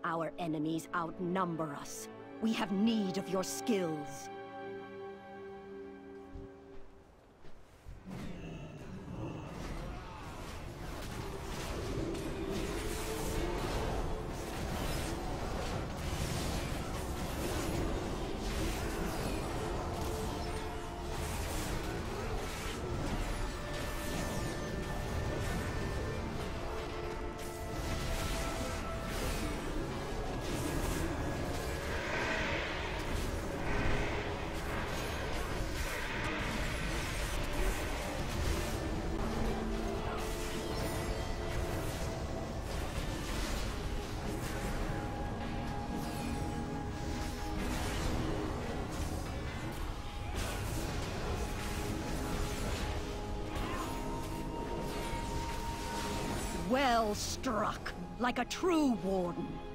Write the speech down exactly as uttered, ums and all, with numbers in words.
Our enemies outnumber us. We have need of your skills. Well struck, like a true warden.